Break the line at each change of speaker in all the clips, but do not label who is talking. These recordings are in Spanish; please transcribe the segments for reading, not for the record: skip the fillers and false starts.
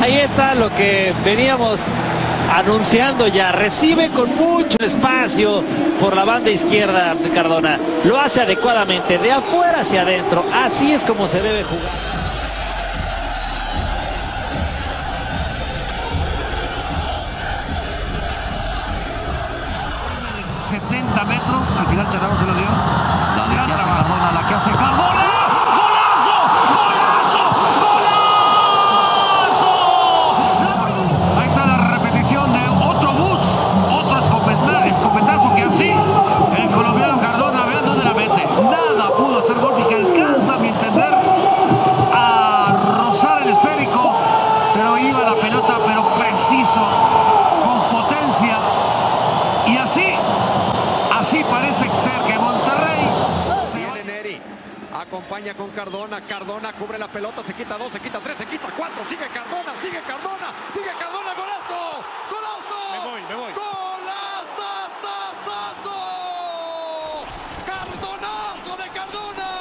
Ahí está lo que veníamos anunciando ya. Recibe con mucho espacio por la banda izquierda de Cardona. Lo hace adecuadamente, de afuera hacia adentro. Así es como se debe jugar.
70 metros, al final Charao se lo dio. La de Cardona, la que hace Cardona. ¡Golazo! ¡Golazo! ¡Golazo! Ahí está la repetición de otro bus, otro escopetazo que así el colombiano Cardona, vean dónde la mete. Nada pudo hacer gol y que alcanza, a mi entender, a rozar el esférico, pero iba la pelota, pero preciso, con potencia. Y así parece ser que Monterrey
viene Neri, acompaña con Cardona. Cardona cubre la pelota, se quita 2, se quita 3, se quita 4. Sigue Cardona, sigue Cardona, sigue Cardona. ¡Golazo! ¡Golazo!
Me voy.
¡Golazo! ¡Cardonazo de Cardona!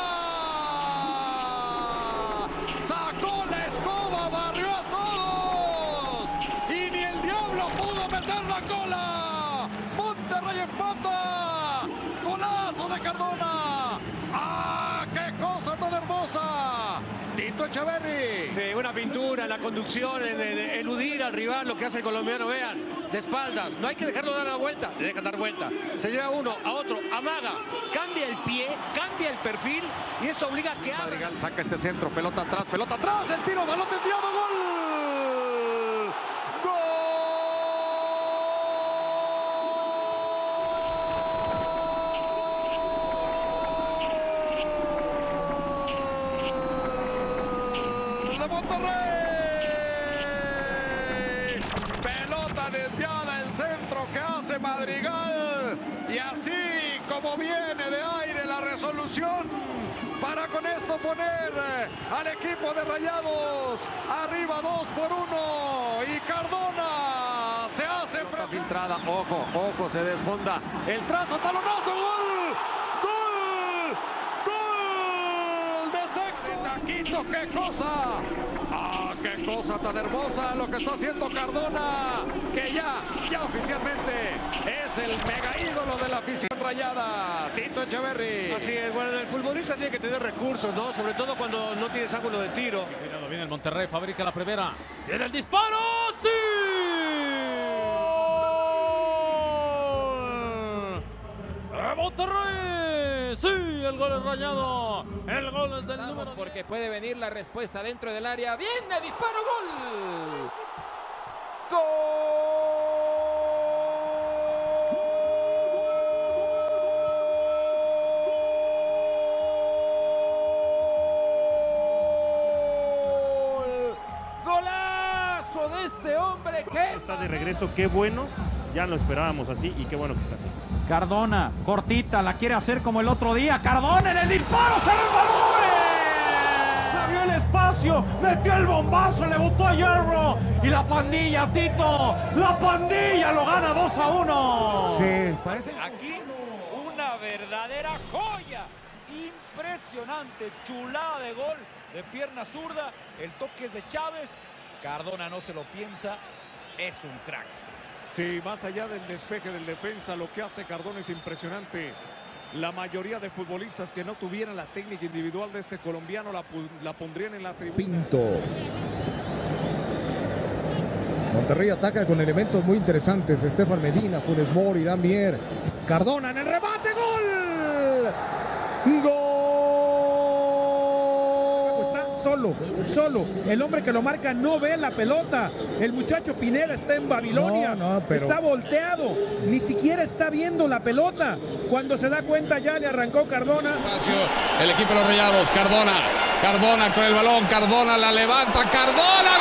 Sacó la escoba, barrió a todos y ni el diablo pudo meter la cola. Monterrey empata. ¡Golazo de Cardona! ¡Ah, qué cosa tan hermosa! Tito Echeverri.
Sí, una pintura, la conducción, en eludir al rival, lo que hace el colombiano, vean, de espaldas. No hay que dejarlo dar la vuelta, le deja dar vuelta. Se lleva uno a otro, amaga, cambia el pie, cambia el perfil y esto obliga a que haga.
Madrigal saca este centro, pelota atrás, el tiro, balón desviado, gol. ¡Gol! De Monterrey. Pelota desviada, el centro que hace Madrigal. Y así como viene de aire la resolución para con esto poner al equipo de Rayados arriba 2-1. Y Cardona se hace filtrada. Ojo, se desfonda. El trazo, talonazo, gol. ¡Gol de Sexto! Taquito, qué cosa. ¡Ah, qué cosa tan hermosa lo que está haciendo Cardona! Que ya oficialmente es el mega ídolo de la afición rayada. Tito Echeverri.
Así es, bueno, el futbolista tiene que tener recursos, ¿no? Sobre todo cuando no tienes ángulo de tiro.
Viene el Monterrey, fabrica la primera. ¡Viene el disparo! ¡Sí! ¡Monterrey! ¡Sí! El gol es Rayado. El gol es del número.
Porque puede venir la respuesta dentro del área. ¡Viene! ¡Disparo! ¡Gol! ¡Gol! ¡Golazo de este hombre! ¡Qué!
Está de regreso, qué bueno. Ya lo esperábamos así y qué bueno que está así.
Cardona, cortita, la quiere hacer como el otro día. Cardona en el disparo, se resbaló. Se abrió el espacio, metió el bombazo, le botó a hierro. Y la pandilla, Tito, la pandilla lo gana 2-1.
Sí, parece
aquí una verdadera joya. Impresionante, chulada de gol de pierna zurda. El toque es de Chávez. Cardona no se lo piensa. Es un crack este.
Sí, más allá del despeje del defensa, lo que hace Cardona es impresionante. La mayoría de futbolistas que no tuvieran la técnica individual de este colombiano la pondrían en la tribuna.
Pinto. Monterrey ataca con elementos muy interesantes. Estefan Medina, Funes Mori, Damier. Cardona en el remate, ¡gol! ¡Gol!
Solo. El hombre que lo marca no ve la pelota. El muchacho Pineda está en Babilonia. Está volteado. Ni siquiera está viendo la pelota. Cuando se da cuenta ya le arrancó Cardona.
El equipo de los Rayados. Cardona con el balón. Cardona la levanta. Cardona,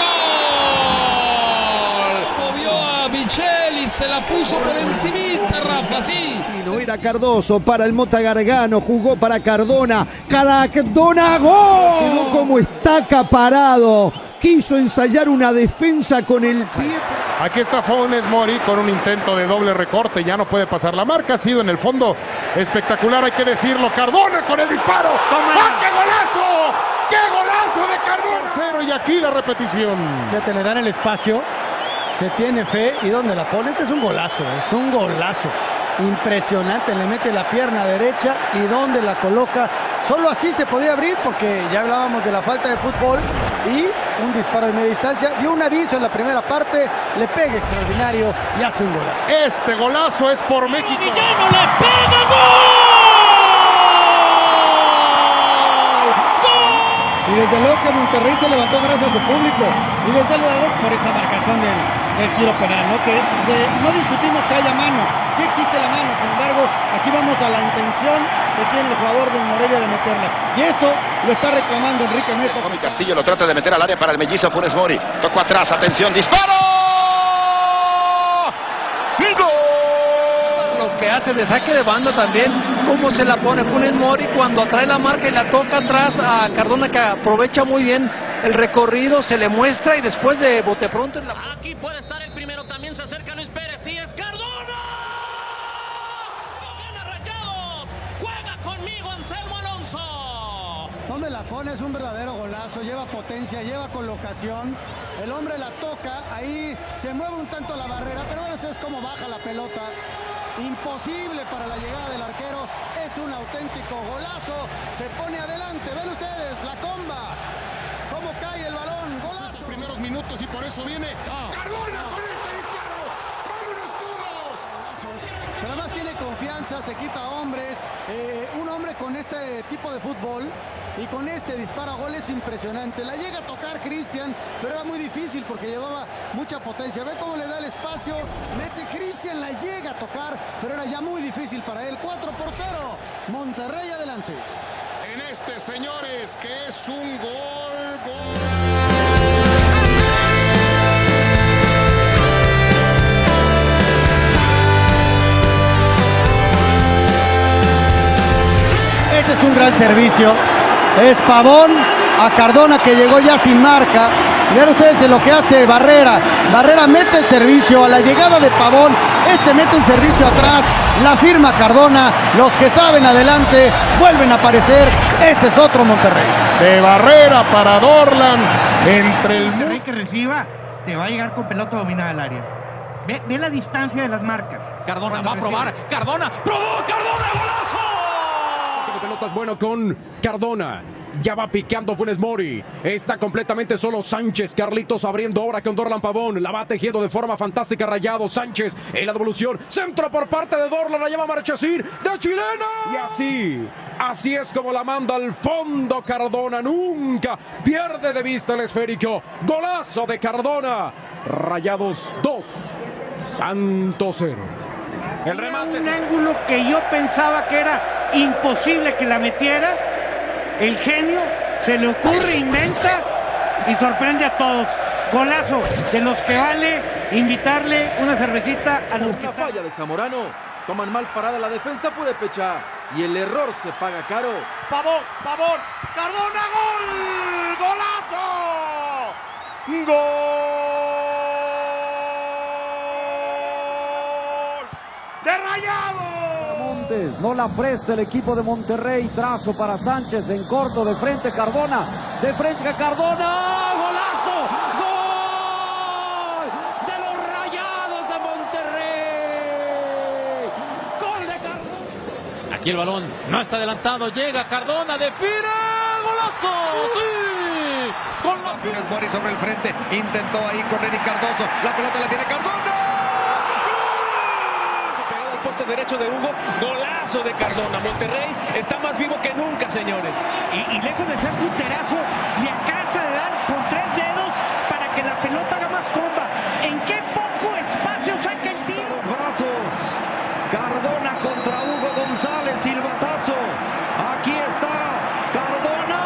gol. Movió a Micheli, se la puso por encimita, Rafa, sí.
No era Cardoso para el Mota Gargano, jugó para Cardona. Cardona, gol. Quedó como estaca parado. Quiso ensayar una defensa con el pie.
Aquí está Funes Mori con un intento de doble recorte. Ya no puede pasar la marca. Ha sido en el fondo espectacular, hay que decirlo. Cardona con el disparo. ¡Ah, qué golazo! ¡Qué golazo de Cardona! Cero, y aquí la repetición.
Ya te le dan el espacio, se tiene fe, y donde la pone, este es un golazo, es un golazo. Impresionante, le mete la pierna derecha y donde la coloca. Solo así se podía abrir, porque ya hablábamos de la falta de fútbol, y un disparo de media distancia, dio un aviso en la primera parte, le pega extraordinario y hace un golazo.
Este golazo es por México.
Villano le pega, ¡gol!
Y desde luego que Monterrey se levantó gracias a su público, y desde luego por esa marcación del tiro penal, ¿no? No discutimos que haya mano, sí existe la mano, sin embargo, aquí vamos a la intención que tiene el jugador del Morelia de meterla, y eso lo está reclamando Enrique Mesa.
Castillo lo trata de meter al área para el mellizo Funes Mori, tocó atrás, atención, disparo. ¡Gol!
Lo que hace de saque de banda también, cómo se la pone Funes Mori cuando atrae la marca y la toca atrás a Cardona, que aprovecha muy bien el recorrido, se le muestra y después de bote pronto en la...
Aquí puede estar el primero, también se acerca Luis Pérez, y es Cardona. ¡Gana Rayados! ¡Juega conmigo Anselmo Alonso!
Donde la pone es un verdadero golazo, lleva potencia, lleva colocación, el hombre la toca, ahí se mueve un tanto la barrera, pero vean ustedes cómo baja la pelota. Imposible para la llegada del arquero, es un auténtico golazo, se pone adelante, ven ustedes, la comba, cómo cae el balón, golazo.
Sus primeros minutos, y por eso viene Cardona con este disparo. ¡Vámonos todos!
Pero además tiene confianza, se quita hombres, un hombre con este tipo de fútbol y con este disparo a gol es impresionante. La llega a tocar Cristian, pero era muy difícil porque llevaba mucha potencia. Ve cómo le da el espacio, mete Cristian, la llega a tocar, pero era ya muy difícil para él. 4-0, Monterrey adelante.
En este, señores, que es un gol.
Este es un gran servicio. Es Pavón a Cardona, que llegó ya sin marca. Vean ustedes en lo que hace Barrera. Barrera mete el servicio a la llegada de Pavón. Este mete un servicio atrás. La firma Cardona. Los que saben adelante vuelven a aparecer. Este es otro Monterrey.
De Barrera para Dorlan. Entre el
Monterrey que reciba, te va a llegar con pelota dominada al área. Ve la distancia de las marcas.
Cardona va a probar. Cardona. ¡Probó! ¡Cardona! ¡Golazo!
De pelotas bueno con Cardona. Ya va picando Funes Mori. Está completamente solo Sánchez. Carlitos abriendo ahora con Dorlan Pavón. La va tejiendo de forma fantástica Rayados. Sánchez en la devolución. Centro por parte de Dorlan. La lleva Marchesín de chilena. Y así es como la manda al fondo Cardona. Nunca pierde de vista el esférico. Golazo de Cardona. Rayados 2. Santos 0.
El remate. Un ángulo que yo pensaba que era imposible que la metiera. El genio se le ocurre, inventa y sorprende a todos. Golazo, de los que vale invitarle una cervecita a los que...
La falla de Zamorano. Toman mal parada la defensa Purepecha. Y el error se paga caro.
Pavón, Cardona, gol. Golazo. Gol de Rayados.
No la presta el equipo de Monterrey. Trazo para Sánchez en corto, de frente Cardona, de frente a Cardona. ¡Golazo! ¡Gol de los Rayados de Monterrey! ¡Gol de Cardona!
Aquí el balón no está adelantado, llega Cardona, define, ¡golazo! ¡Sí! Con la...
Funes Mori sobre el frente, intentó ahí con Eric Cardoso, la pelota la tiene Cardona.
Puesto derecho de Hugo, golazo de Cardona. Monterrey está más vivo que nunca, señores.
Y lejos de ser punterazo, le alcanza a dar con 3 dedos para que la pelota haga más comba. ¿En qué poco espacio saca el tiro?
Los brazos. Cardona contra Hugo González, silbatazo. Aquí está Cardona.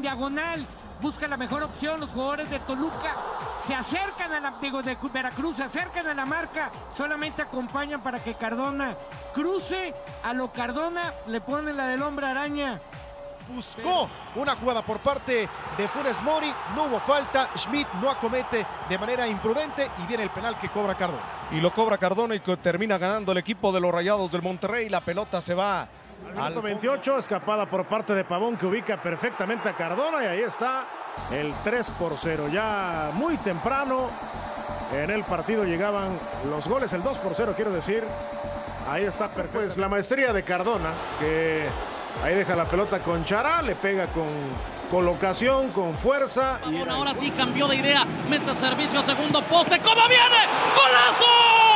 diagonal, busca la mejor opción. Los jugadores de Toluca se acercan a la, de Veracruz, se acercan a la marca, solamente acompañan para que Cardona cruce. A lo Cardona le ponen la del hombre araña.
Buscó una jugada por parte de Funes Mori, no hubo falta, Schmidt no acomete de manera imprudente y viene el penal que cobra Cardona.
Y lo cobra Cardona y que termina ganando el equipo de los Rayados del Monterrey. La pelota se va
al minuto 28, escapada por parte de Pavón que ubica perfectamente a Cardona y ahí está el 3-0. Ya muy temprano en el partido llegaban los goles, el 2-0 quiero decir. Ahí está perfecto. Pues la maestría de Cardona, que ahí deja la pelota con Chará, le pega con colocación, con fuerza.
Y ahora sí cambió de idea, mete servicio a segundo poste. ¿Cómo viene? ¡Golazo!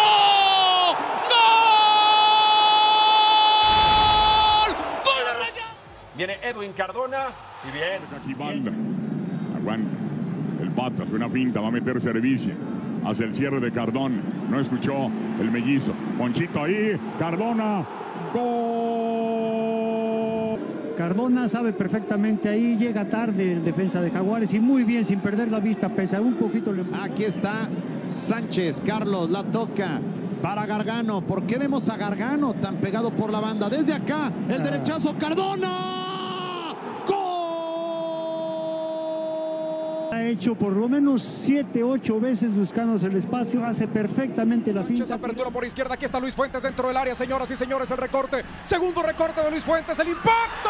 ¡Gol! ¡Gol de Raya!
Viene Edwin Cardona y bien.
Aquí Balda, aguanta, el Patas, una finta, va a meter servicio. Hacia el cierre de Cardona, no escuchó el mellizo. Ponchito ahí, Cardona, gol.
Cardona sabe perfectamente ahí, llega tarde el defensa de Jaguares y muy bien, sin perder la vista, pese a un poquito.
Aquí está Sánchez, Carlos la toca para Gargano. ¿Por qué vemos a Gargano tan pegado por la banda? Desde acá, el derechazo, Cardona.
Ha hecho por lo menos 7, 8 veces buscándose el espacio, hace perfectamente la finta.
Apertura por izquierda, aquí está Luis Fuentes dentro del área, señoras y señores, el recorte. Segundo recorte de Luis Fuentes, el impacto.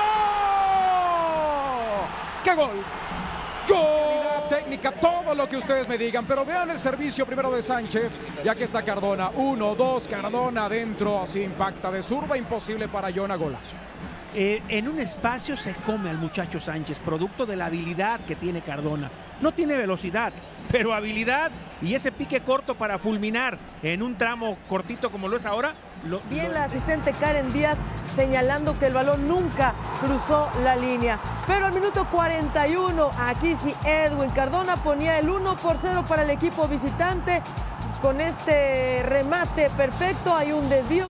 ¡Qué gol! ¡Gol! Técnica, todo lo que ustedes me digan, pero vean el servicio primero de Sánchez, y aquí está Cardona, 1, 2, Cardona adentro, así impacta de zurda, imposible para Jonah, golazo.
En un espacio se come al muchacho Sánchez, producto de la habilidad que tiene Cardona. No tiene velocidad, pero habilidad y ese pique corto para fulminar en un tramo cortito como lo es ahora.
Bien la asistente Karen Díaz señalando que el balón nunca cruzó la línea. Pero al minuto 41, aquí sí Edwin Cardona ponía el 1-0 para el equipo visitante. Con este remate perfecto hay un desvío.